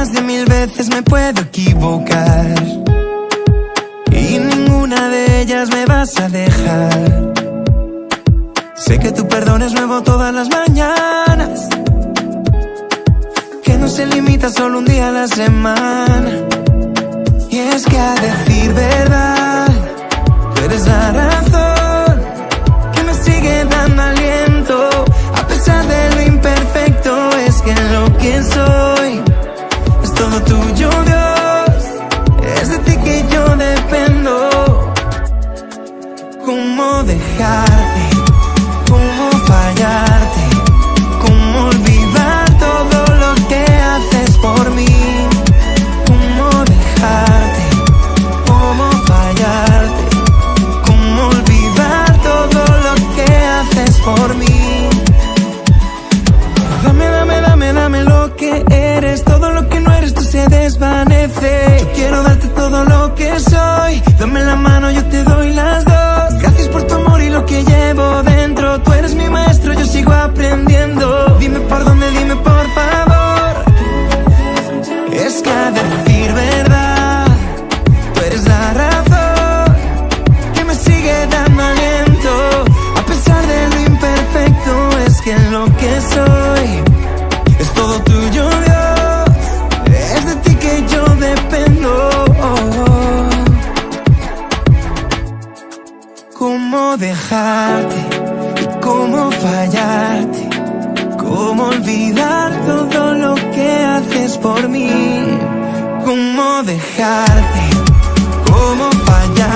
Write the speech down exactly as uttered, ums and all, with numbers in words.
más de mil veces me puedo equivocar y ninguna de ellas me vas a dejar. Sé que tu perdón es nuevo todas las mañanas, que no se limita solo un día a la semana. Y es que a decir verdad, tú eres la razón que me sigue dando aliento. A pesar de lo imperfecto, es que lo que soy es todo tuyo, Dios. Es de ti que yo dependo. ¿Cómo dejarte? ¿Cómo fallarte? ¿Cómo olvidar todo lo que haces por mí? ¿Cómo dejarte? ¿Cómo fallarte? ¿Cómo olvidar todo lo que haces por mí? Dame, dame, dame, dame lo que eres. Todo lo que no eres tú se desvanece. Yo quiero darte todo lo que soy. Dame la mano, yo te doy las dos. Gracias por tu amor y lo que llevo dentro. Tú eres mi maestro, yo sigo aprendiendo. Dime por dónde, dime por favor. Es que a decir verdad, tú eres la razón que me sigue dando aliento. A pesar de lo imperfecto, es que lo que soy es todo tuyo, Dios. Es de ti que yo dependo. ¿Cómo dejarte? ¿Y cómo fallarte? ¿Cómo olvidar todo lo que haces por mí? ¿Cómo dejarte? ¿Cómo fallarte?